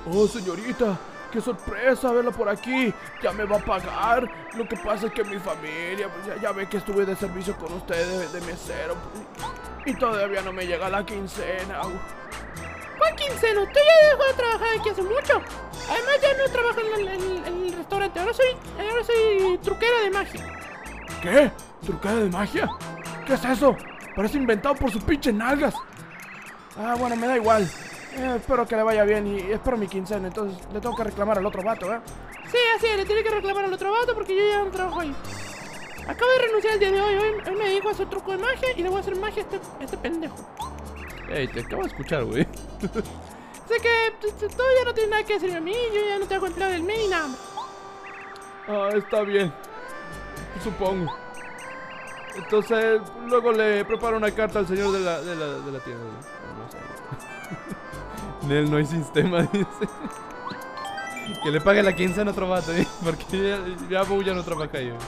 Oh, señorita, qué sorpresa verla por aquí. Ya me va a pagar. Lo que pasa es que mi familia, pues ya ve que estuve de servicio con ustedes de mesero. Y todavía no me llega la quincena. ¿Cuál quincena? Usted ya dejó de trabajar aquí hace mucho. Además ya no trabajo en el restaurante. Ahora soy truquera de magia. ¿Qué? ¿Truquera de magia? ¿Qué es eso? Parece inventado por sus pinches nalgas. Ah, bueno, me da igual. Espero que le vaya bien y espero mi quincena. Entonces le tengo que reclamar al otro vato, ¿eh? Sí, así es, le tiene que reclamar al otro vato porque yo ya no trabajo ahí. Acabo de renunciar el día de hoy. Hoy me dedico a hacer truco de magia y le voy a hacer magia a este pendejo. Ey, te acabo de escuchar, güey. Sé que todo ya no tiene nada que decirme a mí. Yo ya no tengo empleo del mes ni nada. Ah, está bien. Supongo. Entonces, luego le preparo una carta al señor de la tienda. No sé. En él no hay sistema, dice. Que le pague la quincena a otro vato, ¿eh? Porque ya Bow ya no trabaja ahí.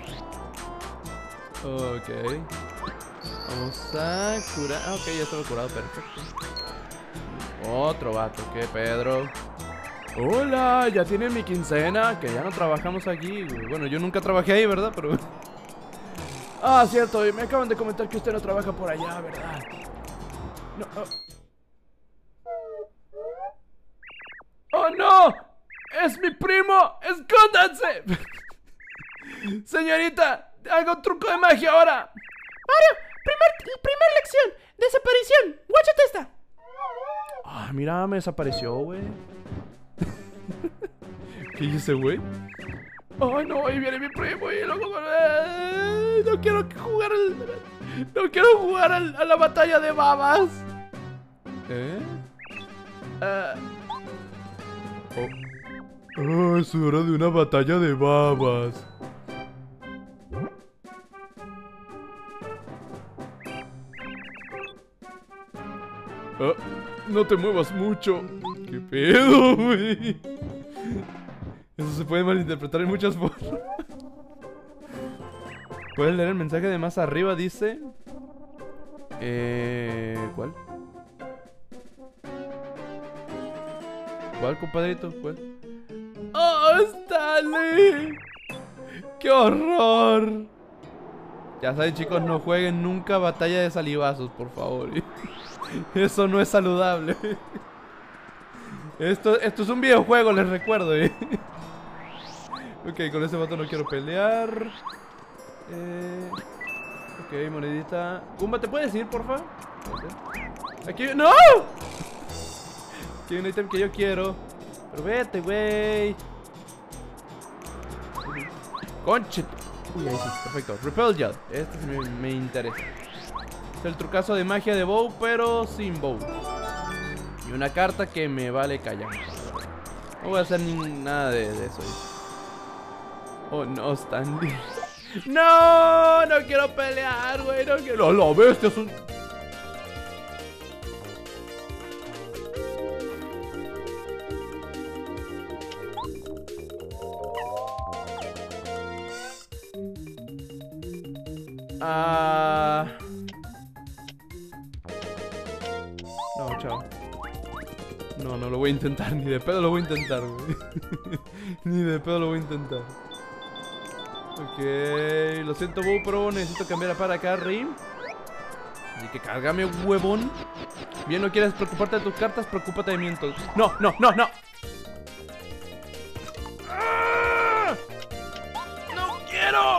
Ok. Vamos a curar. Ah, ok, ya estaba curado, perfecto. Otro vato, ¿qué, Pedro? Hola, ya tienen mi quincena, que ya no trabajamos aquí, güey. Bueno, yo nunca trabajé ahí, ¿verdad? Pero... Ah, cierto, y me acaban de comentar que usted no trabaja por allá, ¿verdad? No, ¡Oh, no! ¡Es mi primo! ¡Escóndanse! Señorita, hago truco de magia ahora. Mario, primer lección. Desaparición. Guáchate esta. Ah, mira, me desapareció, güey. ¿Qué hice, güey? Ay, no, ahí viene mi primo y luego... no quiero jugar no quiero jugar a la batalla de babas. Oh, es hora de una batalla de babas. No te muevas mucho. ¿Qué pedo, güey? Eso se puede malinterpretar en muchas formas. ¿Puedes leer el mensaje de más arriba? Dice... ¿Cuál? ¿Cuál, compadrito? ¿Cuál? ¡Oh, Stanley! ¡Qué horror! Ya saben, chicos, no jueguen nunca batalla de salivazos, por favor. Eso no es saludable. Esto es un videojuego, les recuerdo. Ok, con ese vato no quiero pelear. Ok, monedita. Kumba, ¿te puedes ir, porfa? Aquí... ¡No! Aquí hay un ítem que yo quiero. Pero vete, güey. Conchit. Uy, ahí sí, perfecto. Repel Gel. Este sí me interesa. Es el trucazo de magia de Bow, pero sin Bow. Y una carta que me vale callar. No voy a hacer nada de eso. Oh, no, Stanley. No, no quiero pelear, güey. No quiero. La bestia es un... No, chao. No, no lo voy a intentar. Ni de pedo lo voy a intentar, güey. Ni de pedo lo voy a intentar. Ok, lo siento, Bow, pero necesito cambiar para acá, Rim. Así que cárgame, huevón. Bien, no quieres preocuparte de tus cartas, preocúpate de mí entonces. No, no, no, no. ¡Ah! ¡No quiero!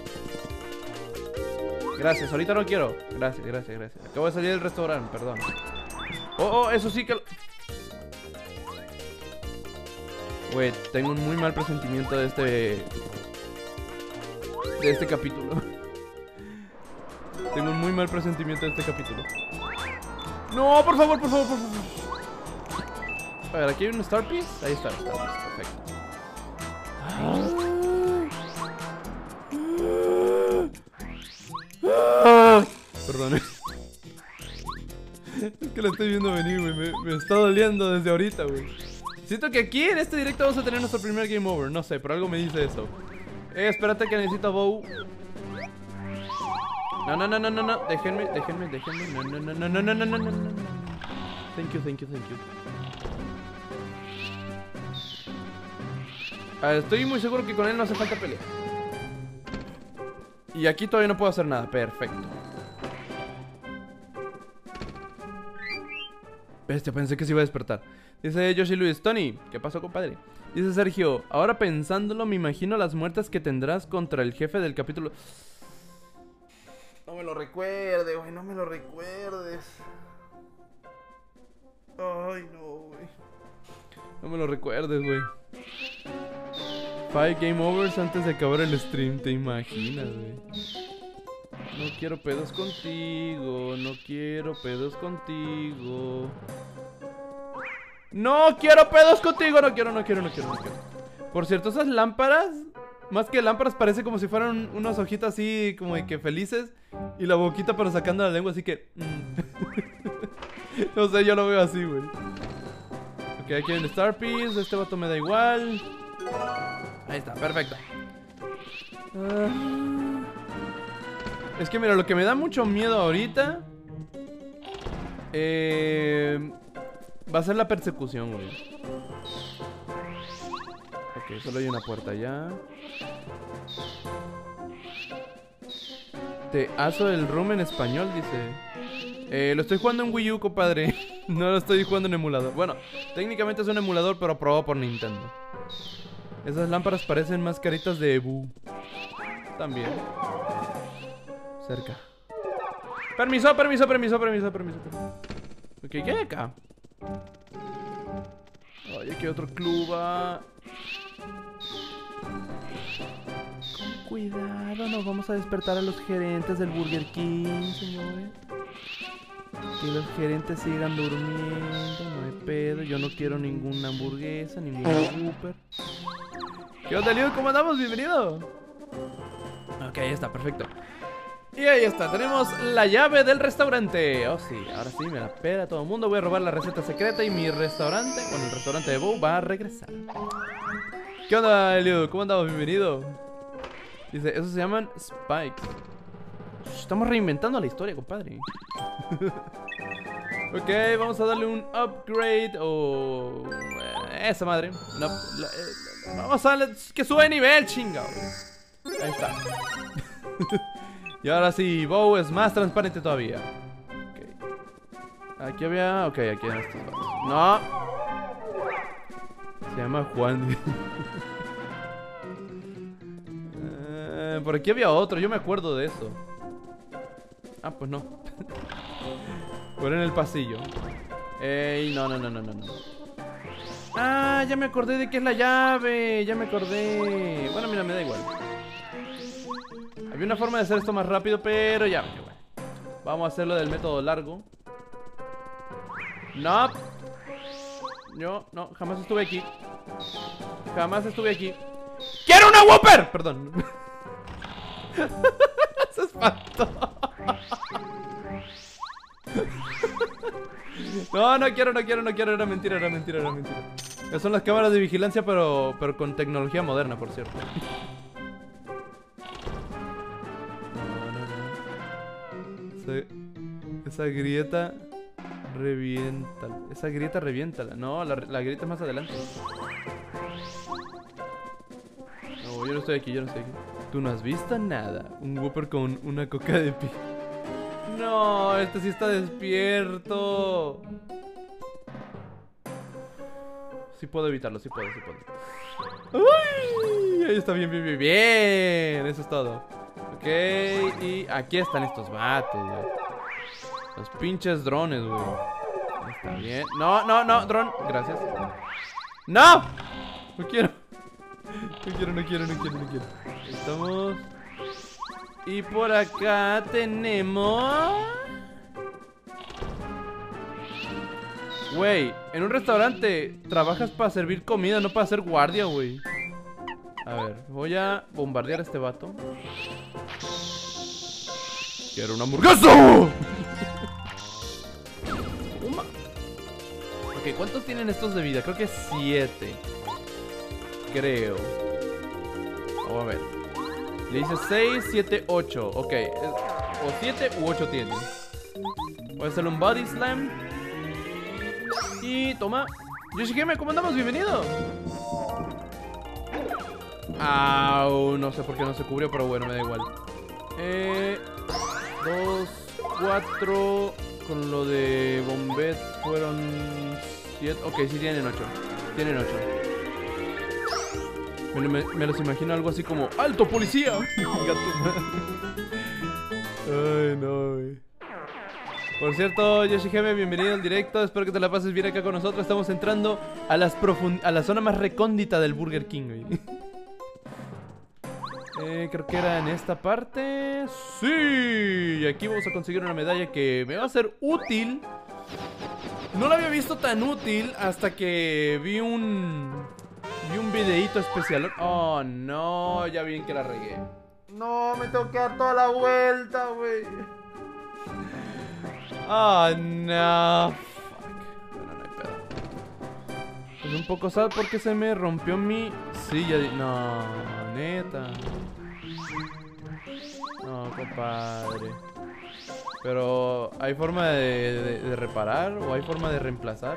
Gracias, ahorita no quiero. Gracias, gracias, gracias. Acabo de salir del restaurante, perdón. Oh, eso sí que... Güey, tengo un muy mal presentimiento de este capítulo. Tengo un muy mal presentimiento de este capítulo. No, por favor, por favor, por favor. A ver, aquí hay un Star Piece. Ahí está, Star Piece, perfecto. Perdón. Es que lo estoy viendo venir, güey. Me está doliendo desde ahorita, güey. Siento que aquí en este directo vamos a tener nuestro primer game over. No sé, pero algo me dice eso. Espérate que necesito Bow. No, no, no, no, no, no. Déjenme. No, no, no, no, no, no, no, no, no. Thank you. Estoy muy seguro que con él no hace falta pelea. Y aquí todavía no puedo hacer nada. Perfecto. Bestia, pensé que se iba a despertar. Dice Yoshi Luis, Tony, ¿qué pasó, compadre? Dice Sergio, ahora pensándolo, me imagino las muertes que tendrás contra el jefe del capítulo. No me lo recuerdes, güey, no me lo recuerdes. Ay, no, güey. No me lo recuerdes, güey. 5 game overs antes de acabar el stream, ¿te imaginas, güey? No quiero pedos contigo, no quiero pedos contigo. No quiero pedos contigo, no quiero. Por cierto, esas lámparas, más que lámparas, parece como si fueran unas hojitas así, como de que felices. Y la boquita pero sacando la lengua, así que... No sé, yo lo veo así, güey. Ok, aquí hay un Star Piece, este vato me da igual. Ahí está, perfecto. Es que mira, lo que me da mucho miedo ahorita va a ser la persecución, güey. Ok, solo hay una puerta allá. Te aso el room en español, dice. Lo estoy jugando en Wii U, compadre. No lo estoy jugando en emulador. Bueno, técnicamente es un emulador, pero aprobado por Nintendo. Esas lámparas parecen más caritas de Boo. También. Cerca. Permiso. Ok, ¿qué hay acá? Ay, aquí hay otro club. Con cuidado, no vamos a despertar a los gerentes del Burger King, señores. Que los gerentes sigan durmiendo, no hay pedo. Yo no quiero ninguna hamburguesa, ningún Whopper. ¿Qué onda, Leo? ¿Cómo andamos? Bienvenido. Ok, ahí está, perfecto. Y ahí está, tenemos la llave del restaurante. Oh sí, ahora sí, me la pela todo el mundo. Voy a robar la receta secreta y mi restaurante, bueno, el restaurante de Bo va a regresar. ¿Qué onda, Elio? ¿Cómo andamos? Bienvenido. Dice, esos se llaman spikes. Estamos reinventando la historia, compadre. Ok, vamos a darle un upgrade o... esa madre. No, vamos a darle que sube de nivel, chingado. Ahí está. Y ahora sí, Bo es más transparente todavía. Ok. Aquí había... ok, aquí hay estos dos. No. Se llama Juan. Por aquí había otro, yo me acuerdo de eso. Ah, pues no. Por en el pasillo. Ey, no. Ah, ya me acordé de que es la llave. Ya me acordé. Bueno, mira, me da igual. Había una forma de hacer esto más rápido, pero ya, bueno. Vamos a hacerlo del método largo. No. Yo, no, jamás estuve aquí. ¡Quiero una Whopper! Perdón. Se espantó. No quiero. Era mentira. Esas son las cámaras de vigilancia, pero con tecnología moderna, por cierto. Esa grieta reviéntala. Esa grieta reviéntala. No, la grieta es más adelante. No, yo no estoy aquí. Tú no has visto nada. Un Whopper con una coca de pi. No, este sí está despierto. Sí puedo evitarlo, sí puedo. Uy, ahí está, bien. Eso es todo. Ok, y aquí están estos vatos, güey. Los pinches drones, güey. Está bien. No, dron. Gracias. ¡No! No quiero. Estamos. Y por acá tenemos... Güey, en un restaurante trabajas para servir comida, no para hacer guardia, güey. A ver, voy a bombardear a este vato. ¡Quiero una hamburguesa! Ok, ¿cuántos tienen estos de vida? Creo que 7. Creo. Vamos a ver. Le dice 6, 7, 8. Ok, o 7 u 8 tienen. Voy a hacerle un body slam. Y toma. Yoshigeme, ¿cómo andamos? Bienvenido. Au, no sé por qué no se cubrió, pero bueno, me da igual. 2, 4. Con lo de Bombet fueron 7. Ok, sí tienen 8. Tienen 8. Me los imagino algo así como ¡alto, policía! Ay, no, güey. Por cierto, Yoshihime, bienvenido al directo. Espero que te la pases bien acá con nosotros. Estamos entrando a la zona más recóndita del Burger King, güey. Creo que era en esta parte. ¡Sí! Y aquí vamos a conseguir una medalla que me va a ser útil. No la había visto tan útil hasta que vi un videíto especial. Oh, no, ya bien que la regué. No, me tengo que dar toda la vuelta, güey. Oh, no. Fuck. Bueno, no hay pedo. Es un poco sad porque se me rompió mi silla. No, neta. No, compadre. Pero, ¿hay forma de reparar? ¿O hay forma de reemplazar?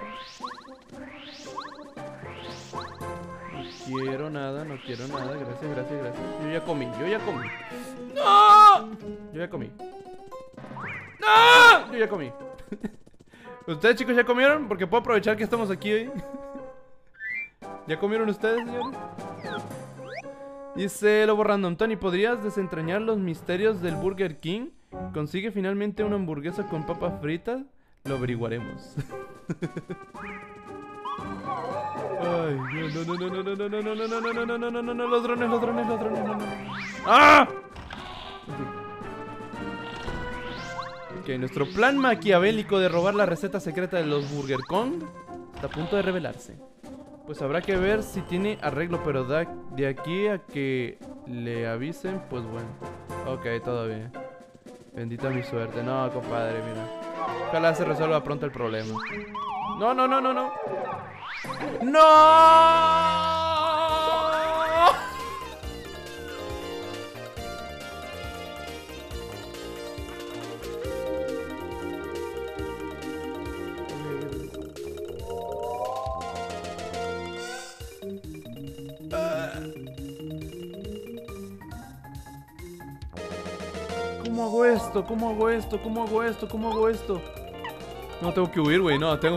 No quiero nada, no quiero nada. Gracias, gracias, gracias. Yo ya comí, yo ya comí. ¡No! Yo ya comí. ¡No! Yo ya comí. ¿Ustedes, chicos, ya comieron? Porque puedo aprovechar que estamos aquí hoy. ¿Ya comieron ustedes, señores? Dice Lobo Random. Tony, ¿podrías desentrañar los misterios del Burger King? ¿Consigue finalmente una hamburguesa con papas fritas? Lo averiguaremos. Ay, no, los drones, no. ¡Ah! Ok, nuestro plan maquiavélico de robar la receta secreta de los Burger Kong está a punto de revelarse. Pues habrá que ver si tiene arreglo, pero de aquí a que le avisen, pues bueno. Ok, todo bien. Bendita mi suerte. No, compadre, mira. Ojalá se resuelva pronto el problema. No. ¡No! ¿Cómo hago esto? No, tengo que huir, güey. No.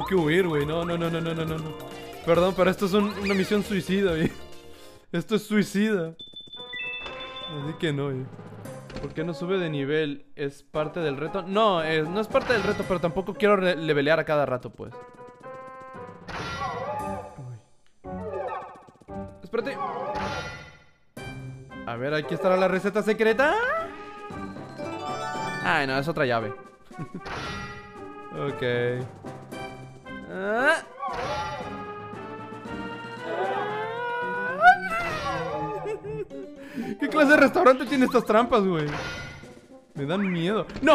Perdón, pero esto es una misión suicida, güey. Esto es suicida. Así que no, güey. ¿Por qué no sube de nivel? ¿Es parte del reto? No, no es parte del reto, pero tampoco quiero levelear a cada rato, pues. Uy. Espérate. A ver, aquí estará la receta secreta. Ay, no, es otra llave. Ok. ¿Qué clase de restaurante tiene estas trampas, güey? Me dan miedo. ¡No!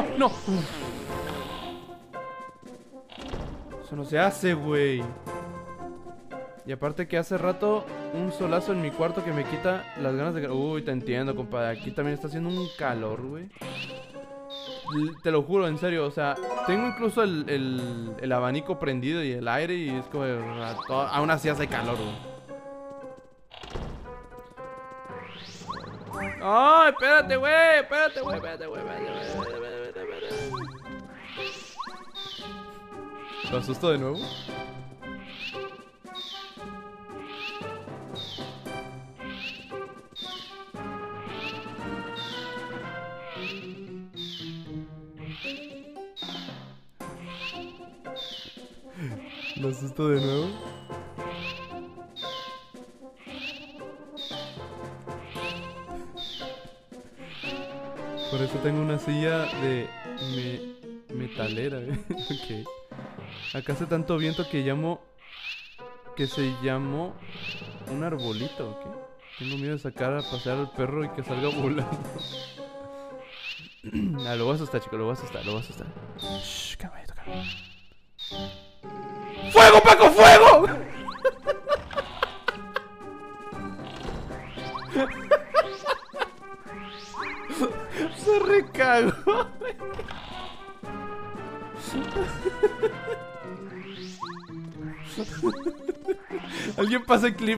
Eso no se hace, güey. Y aparte que hace rato un solazo en mi cuarto que me quita las ganas de... Uy, te entiendo, compadre. Aquí también está haciendo un calor, güey. Te lo juro, en serio, o sea, tengo incluso el abanico prendido y el aire y es como... aún así hace calor, güey. ¡Ay, espérate, güey! ¿Lo asusto de nuevo? ¿Lo asusto de nuevo? Por eso tengo una silla de metalera, Ok. Acá hace tanto viento que se llamó un arbolito, ¿ok? Tengo miedo de sacar a pasear al perro y que salga volando. Lo voy a asustar, chicos, lo voy a asustar. Shh, calma. ¡Fuego, Paco, fuego! Se recagó. Alguien pasa el clip.